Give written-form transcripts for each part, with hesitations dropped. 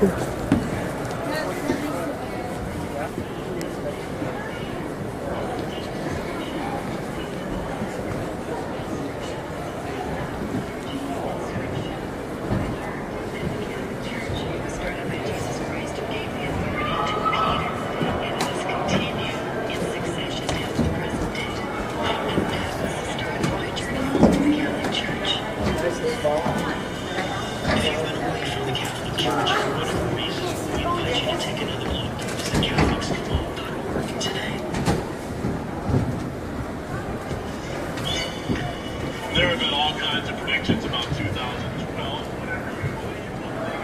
There have been all kinds of predictions about 2012, whatever you believe.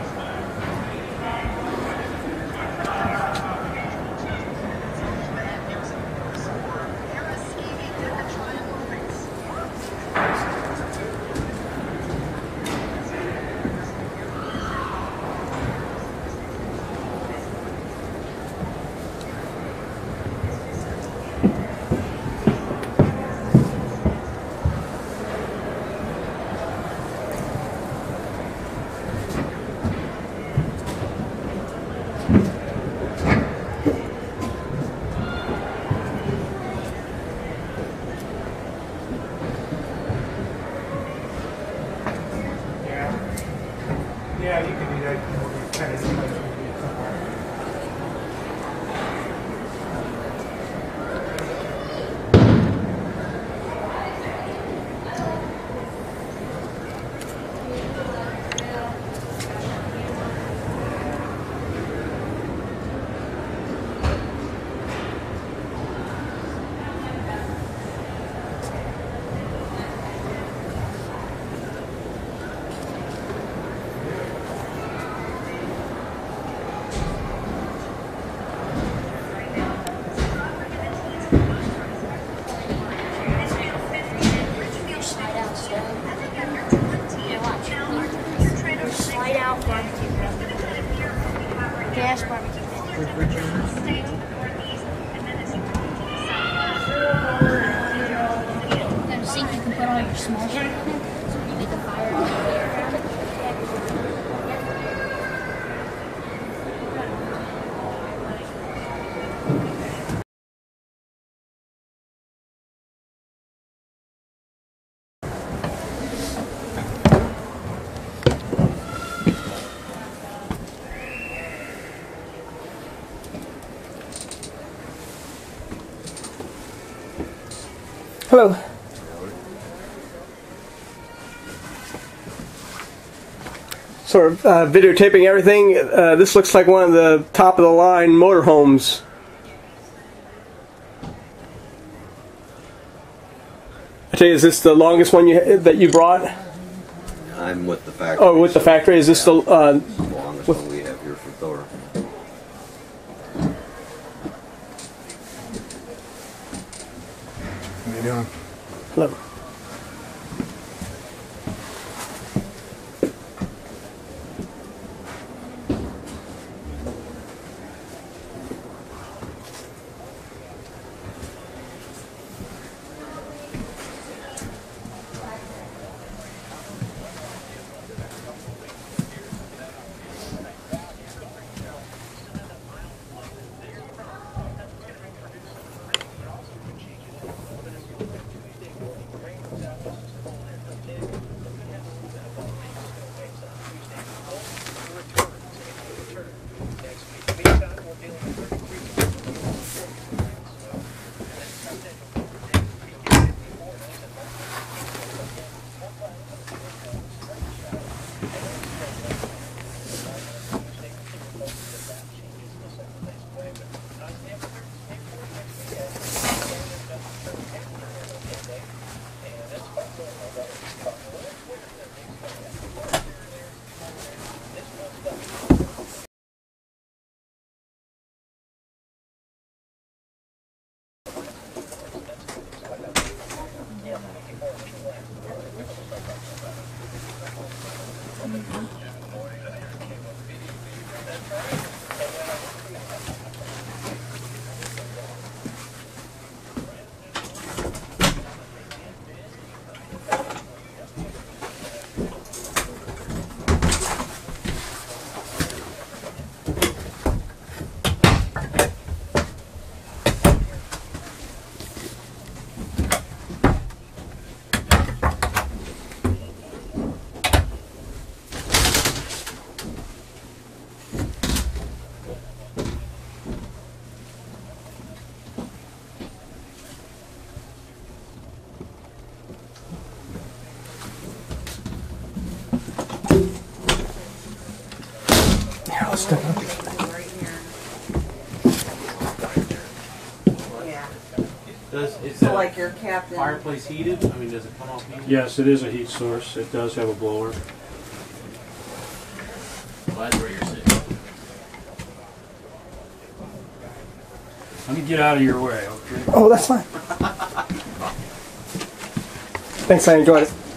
Yeah, you can do that. Kind of somewhere. Gas barbecue. Got a sink you can put all your small shit in it, so you get the fire all the way around it. Hello. Sort of videotaping everything. This looks like one of the top of the line motorhomes. I tell you, is this the longest one that you brought? I'm with the factory. Oh, with the factory. Is this the longest one we have here for Thor? How you doing? Hello. Stick up. Right here. Yeah. Is So the like your captain. fireplace heated? I mean, does it come off heated? Yes, it is a heat source. It does have a blower. Well, that's where you're sitting. Let me get out of your way, okay? Oh, that's fine. Thanks, I enjoyed it.